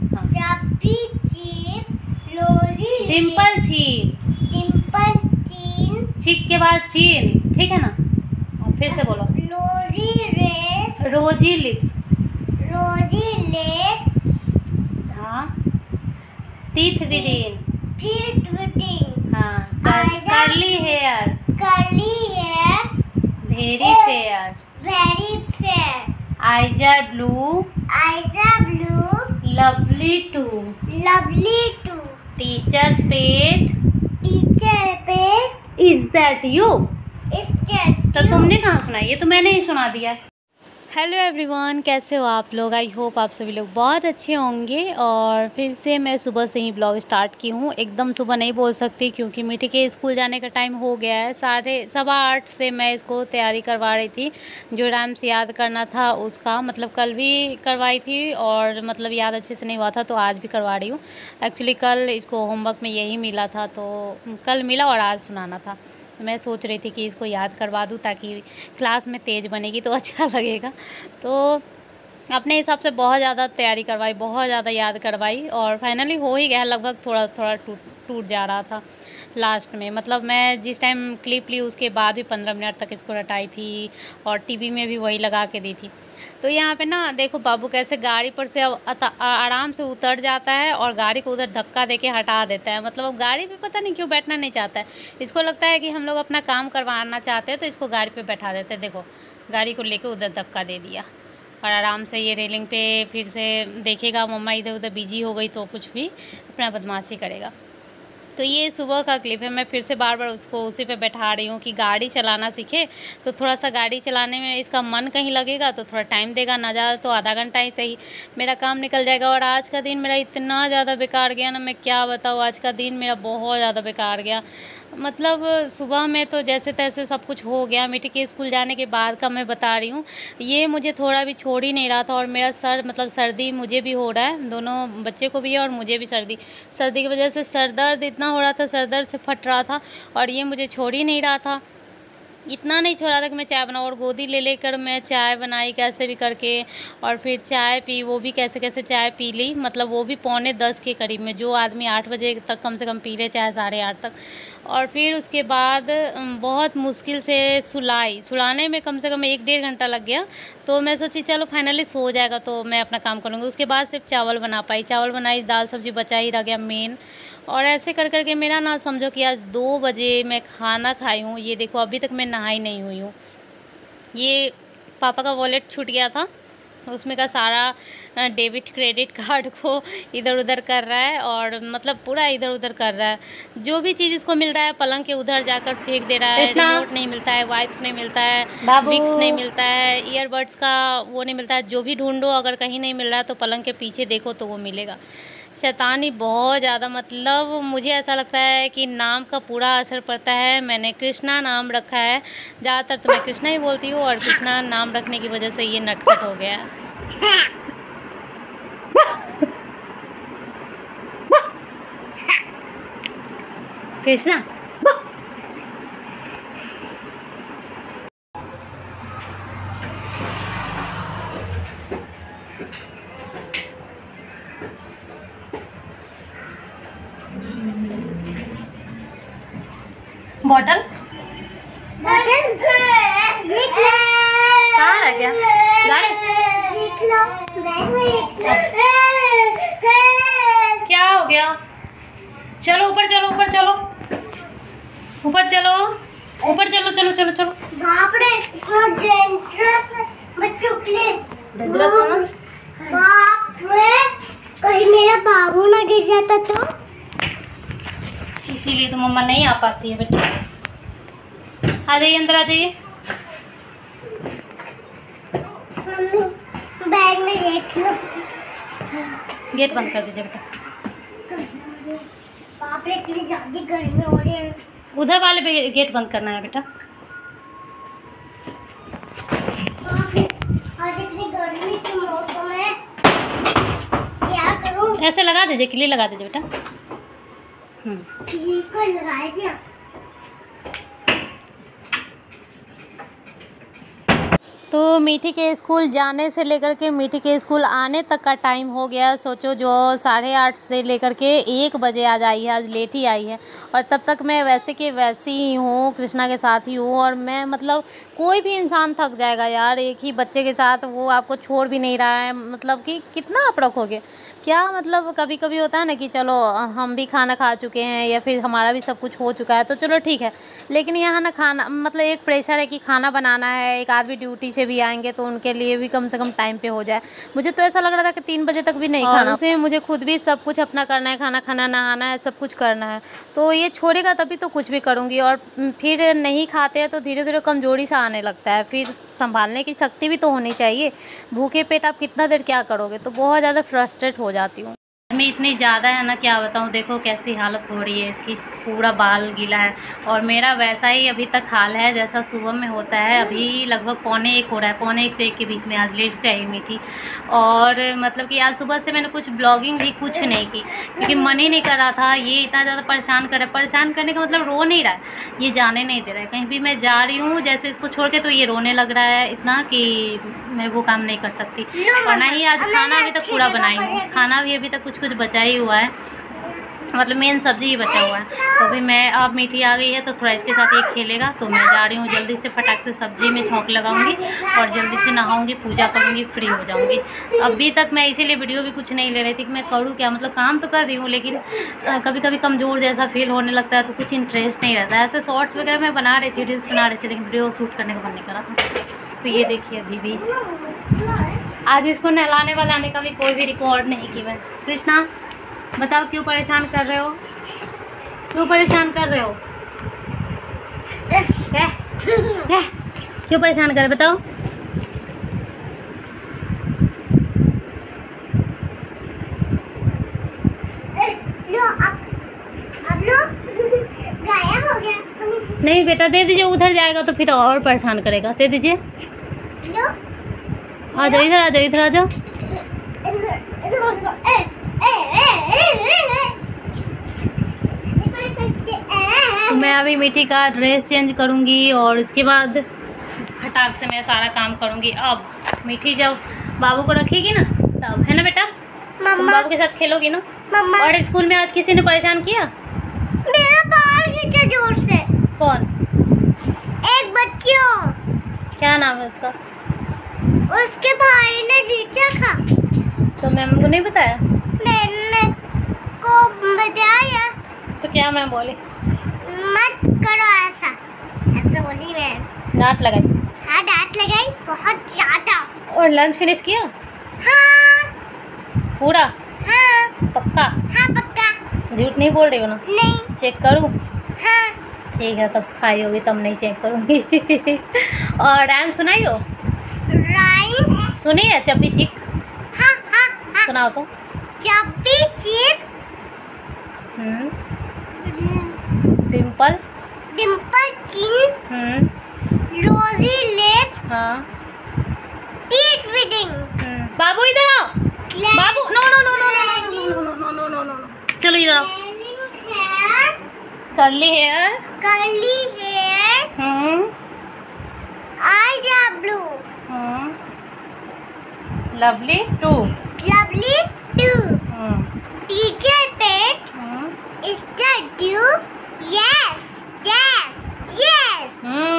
हाँ। चप्पी चीप लोजी डिम्पल चीन। डिम्पल चीन चिक के बाद चीन, ठीक है ना। और फिर से बोलो। Rosy red rosy lips. Rosy lets हाँ। Teeth within. टीथ विटिंग हाँ। Curly hair. Curly hair very fair. Very fair eyes are blue, eyes are blue lovely too, lovely too teacher's pet, teacher pet is that you? is that तो you? तुमने कहाँ सुना? ये तो मैंने ही सुना दिया। हेलो एवरीवन, कैसे हो आप लोग? आई होप आप सभी लोग बहुत अच्छे होंगे। और फिर से मैं सुबह से ही ब्लॉग स्टार्ट की हूँ। एकदम सुबह नहीं बोल सकती क्योंकि मीठी के स्कूल जाने का टाइम हो गया है। 8:15 से मैं इसको तैयारी करवा रही थी। जो राइम्स याद करना था उसका, मतलब कल भी करवाई थी और मतलब याद अच्छे से नहीं हुआ था तो आज भी करवा रही हूँ। एक्चुअली कल इसको होमवर्क में यही मिला था, तो कल मिला और आज सुनाना था। मैं सोच रही थी कि इसको याद करवा दूँ ताकि क्लास में तेज़ बनेगी तो अच्छा लगेगा। तो अपने हिसाब से बहुत ज़्यादा तैयारी करवाई, बहुत ज़्यादा याद करवाई और फाइनली हो ही गया। लगभग थोड़ा थोड़ा टूट जा रहा था लास्ट में। मतलब मैं जिस टाइम क्लिप ली उसके बाद भी 15 मिनट तक इसको रटाई थी और टीवी में भी वही लगा के दी थी। तो यहाँ पे ना देखो बाबू कैसे गाड़ी पर से आराम से उतर जाता है और गाड़ी को उधर धक्का देके हटा देता है। मतलब अब गाड़ी पे पता नहीं क्यों बैठना नहीं चाहता है। इसको लगता है कि हम लोग अपना काम करवाना चाहते हैं तो इसको गाड़ी पे बैठा देते हैं। देखो गाड़ी को लेके उधर धक्का दे दिया और आराम से ये रेलिंग पे फिर से देखेगा मम्मा इधर उधर बिजी हो गई तो कुछ भी अपना बदमाशी करेगा। तो ये सुबह का क्लिप है। मैं फिर से बार बार उसको उसी पे बैठा रही हूँ कि गाड़ी चलाना सीखे। तो थोड़ा सा गाड़ी चलाने में इसका मन कहीं लगेगा तो थोड़ा टाइम देगा, ना ज़्यादा तो आधा घंटा ही सही, मेरा काम निकल जाएगा। और आज का दिन मेरा इतना ज़्यादा बेकार गया ना, मैं क्या बताऊँ। आज का दिन मेरा बहुत ज़्यादा बेकार गया। मतलब सुबह में तो जैसे तैसे सब कुछ हो गया। मीठी के स्कूल जाने के बाद का मैं बता रही हूँ। ये मुझे थोड़ा भी छोड़ ही नहीं रहा था और मेरा सर मतलब सर्दी मुझे भी हो रहा है, दोनों बच्चे को भी है और मुझे भी सर्दी की वजह से सर दर्द इतना हो रहा था, सर दर्द से फट रहा था और ये मुझे छोड़ ही नहीं रहा था। इतना नहीं छोड़ा था कि मैं चाय बनाऊँ और गोदी ले लेकर मैं चाय बनाई कैसे भी करके और फिर चाय पी। वो भी कैसे कैसे चाय पी ली, मतलब वो भी 9:45 के करीब में। जो आदमी 8 बजे तक कम से कम पी ले चाय 8:30 तक। और फिर उसके बाद बहुत मुश्किल से सुलाने में कम से कम 1-1.5 घंटा लग गया। तो मैं सोची चलो फाइनली सो जाएगा तो मैं अपना काम करूँगी। उसके बाद सिर्फ चावल बना पाई, चावल बनाई, दाल सब्जी बचा ही रह गया मेन। और ऐसे कर करके मेरा ना समझो कि आज 2 बजे मैं खाना खाई हूँ। ये देखो अभी तक मैं नहाई नहीं हुई हूँ। ये पापा का वॉलेट छूट गया था, उसमें का सारा डेबिट क्रेडिट कार्ड को इधर उधर कर रहा है और मतलब पूरा इधर उधर कर रहा है। जो भी चीज़ इसको मिल रहा है पलंग के उधर जाकर फेंक दे रहा है। रिमोट नहीं मिलता है, वाइप्स नहीं मिलता है, विक्स नहीं मिलता है, ईयरबड्स का वो नहीं मिलता है। जो भी ढूंढो अगर कहीं नहीं मिल रहा है तो पलंग के पीछे देखो तो वो मिलेगा। शैतानी बहुत ज़्यादा, मतलब मुझे ऐसा लगता है कि नाम का पूरा असर पड़ता है। मैंने कृष्णा नाम रखा है, ज़्यादातर तो मैं कृष्णा ही बोलती हूँ और कृष्णा नाम रखने की वजह से ये नटखट हो गया है। कृष्णा बॉटल कहाँ रह गया? क्या हो गया? चलो ऊपर चलो, ऊपर चलो, ऊपर चलो, ऊपर चलो, चलो चलो चलो। बाप रे इतना डेंजरस बच्चों के लिए। बाप रे कहीं मेरा बाबू ना गिर जाता तो। इसीलिए तो मम्मा नहीं आ पाती है बेटा। आ जाइए, अंदर आ जाइए। मम्मी बैग में देख लो। गेट बंद कर दीजिए बेटा। बाप रे इतनी ज्यादा गर्मी हो रही है। उधर वाले पे गेट बंद करना है बेटा। आज इतनी गर्मी के मौसम है, क्या करूं? ऐसे लगा दीजिए, किले लगा दीजिए बेटा। ठीक है लगा दिया। तो मीठी के स्कूल जाने से लेकर के मीठी के स्कूल आने तक का टाइम हो गया। सोचो, जो 8:30 से लेकर के 1 बजे आज आई है, आज लेट ही आई है। और तब तक मैं वैसे कि वैसी ही हूँ, कृष्णा के साथ ही हूँ। और मैं मतलब कोई भी इंसान थक जाएगा यार, एक ही बच्चे के साथ, वो आपको छोड़ भी नहीं रहा है। मतलब कि कितना आप रखोगे क्या। मतलब कभी कभी होता है ना कि चलो हम भी खाना खा चुके हैं या फिर हमारा भी सब कुछ हो चुका है तो चलो ठीक है, लेकिन यहाँ ना खाना मतलब एक प्रेशर है कि खाना बनाना है। एक आदमी ड्यूटी से भी आएंगे तो उनके लिए भी कम से कम टाइम पे हो जाए। मुझे तो ऐसा लग रहा था कि 3 बजे तक भी नहीं खाना, उसे मुझे खुद भी सब कुछ अपना करना है, खाना खाना, नहाना है, सब कुछ करना है। तो ये छोड़ेगा तभी तो कुछ भी करूँगी। और फिर नहीं खाते हैं तो धीरे धीरे कमज़ोरी सा आने लगता है, फिर संभालने की शक्ति भी तो होनी चाहिए। भूखे पेट आप कितना देर क्या करोगे। तो बहुत ज़्यादा फ्रस्ट्रेट हो जाती हूँ। गर्मी इतनी ज़्यादा है ना, क्या बताऊँ। देखो कैसी हालत हो रही है इसकी, पूरा बाल गीला है। और मेरा वैसा ही अभी तक हाल है जैसा सुबह में होता है। अभी लगभग 12:45 हो रहा है, 12:45 से 1 के बीच में। आज लेट से आई मीठी। और मतलब कि आज सुबह से मैंने कुछ ब्लॉगिंग भी कुछ नहीं की, क्योंकि मन ही नहीं कर रहा था। ये इतना ज़्यादा परेशान कर रहा है। परेशान करने का मतलब रो नहीं रहा है, ये जाने नहीं दे रहा है। कहीं भी मैं जा रही हूँ जैसे इसको छोड़ के, तो ये रोने लग रहा है इतना कि मैं वो काम नहीं कर सकती। और ना ही आज खाना अभी तक पूरा बनाई हूँ, खाना भी अभी तक कुछ बचा ही हुआ है। मतलब मेन सब्जी ही बचा हुआ है। तो अभी मैं, अब मीठी आ गई है तो थोड़ा इसके साथ ये खेलेगा। तो मैं जा रही हूँ जल्दी से, फटाक से सब्जी में छौंक लगाऊंगी और जल्दी से नहाऊंगी, पूजा करूंगी, फ्री हो जाऊंगी। अभी तक मैं इसीलिए वीडियो भी कुछ नहीं ले रही थी कि मैं करूँ क्या। मतलब काम तो कर रही हूँ, लेकिन कभी कभी कमज़ोर जैसा फील होने लगता है तो कुछ इंटरेस्ट नहीं रहता है। ऐसे शॉर्ट्स वगैरह मैं बना रही थी, रील्स बना रही थी, लेकिन वीडियो शूट करने का मन नहीं करा था। तो ये देखिए अभी भी आज इसको नहलाने वालाने का भी कोई भी रिकॉर्ड नहीं की मैं। कृष्णा बताओ क्यों परेशान कर रहे हो, क्यों परेशान कर रहे हो, क्यों परेशान कर रहे बताओ। गायब हो गया। नहीं बेटा दे दीजिए, उधर जाएगा तो फिर और परेशान करेगा। दे दीजिए, आ जाओ इधर, आ जाओ इधर, आ जाओ। तो मैं अभी मीठी का ड्रेस चेंज करूँगी और इसके बाद फटाक से मैं सारा काम करूँगी। अब मीठी जब बाबू को रखेगी ना तब, है ना बेटा, तुम बाबू के साथ खेलोगी ना। और स्कूल में आज किसी ने परेशान किया? मेरा बाल खींचा जोर से। कौन? एक बच्चों। क्या नाम है उसका? उसके भाई ने खींचा था। तो मैम को नहीं बताया? मैंने को बताया। तो क्या मैम बोली? मत करो ऐसा, ऐसा बोली मैम। डांट लगाई? हाँ डांट लगाई, बहुत ज्यादा। और लंच फिनिश किया? हाँ पूरा? हाँ पक्का? हाँ पक्का। झूठ नहीं बोल रही हो ना? नहीं। चेक करूँ? हाँ ठीक है, तब खाई होगी तब नहीं चेक करूँगी। और राइम सुनाई हो? राइम सुनी है? चप्पी चिक? हाँ हाँ हाँ। सुनाओ तो। चप्पी चिक। डिम्पल, डिम्पल चिन। रोजी लिप्स। हाँ। Teeth fitting. बाबू इधर आओ। बाबू no no no no no no no no no no, चलो इधर आओ। Curly hair. Curly hair. Eyes are blue. Lovely too. Lovely too. Teacher pet. Is that due? Yes yes yes.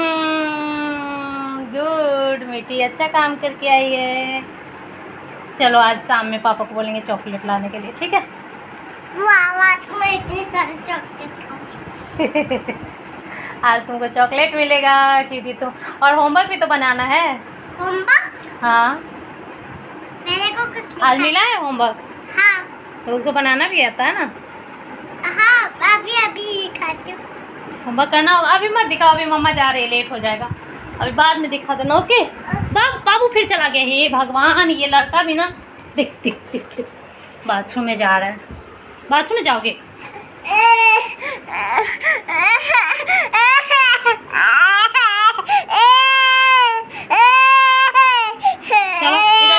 Good Meethi, अच्छा काम करके आई है। चलो आज शाम में पापा को बोलेंगे चॉकलेट लाने के लिए, ठीक है? वाह आज मैं इतनी सारी चॉकलेट खाऊंगी। आज तुमको चॉकलेट मिलेगा क्योंकि तुम, और होमवर्क भी तो बनाना है। होमवर्क? हाँ मेरे को कुछ आज मिला है होमवर्क। हाँ तो उसको बनाना भी आता है ना? हाँ अभी खाती हूँ। होमवर्क करना होगा। अभी मत दिखाओ, अभी मम्मा जा रही है, लेट हो जाएगा। अभी बाद में दिखा देना, ओके? बाबू फिर चला गया। हे भगवान, ये लड़का भी ना, दिख दिख दिख दिख बाथरूम में जा रहा है। बाथरूम में जाओगे? चलो इधर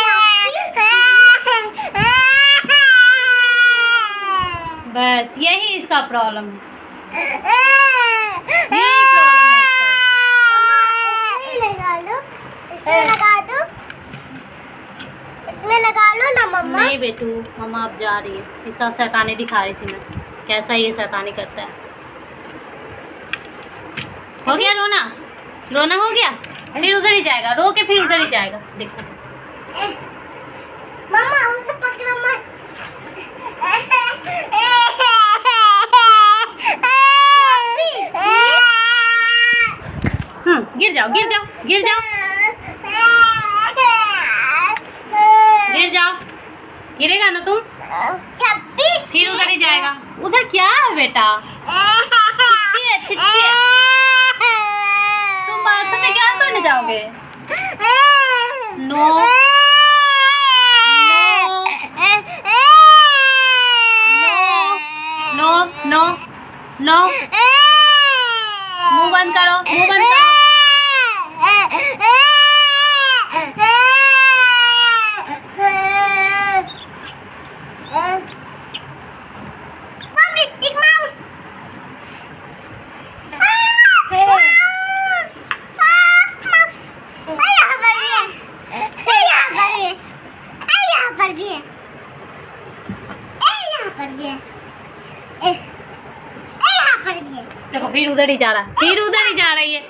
जाओ। बस यही इसका प्रॉब्लम है, यही प्रॉब्लम है इसका। इसमें लगा दो, इसमें लगा लो ना मम्मा। नहीं बेटू, मम्मा अब जा रही है। इसका शैतानी दिखा रही थी मैं, कैसा ये शैतानी करता है। हो गया रोना? रोना हो गया? फिर उधर ही जाएगा, रो के फिर उधर ही जाएगा। देखो मम्मा उसे पकड़ो मत। गिर जाओ, गिर जाओ, गिर जाओ, गिर जाओ। गिरेगा ना तुम? फिर उधर ही जाएगा। उधर क्या है बेटा? छिछी है, छिछी है। तुम बाथरूम में क्या करने जाओगे? No no no no. मुंह बंद करो, मुंह बंद करो। देखो फिर उधर ही जा रहा, फिर उधर ही जा रही है।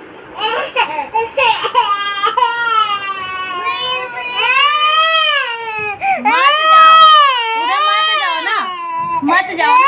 मत जाओ, उधर मत जाओ ना, मत जाओ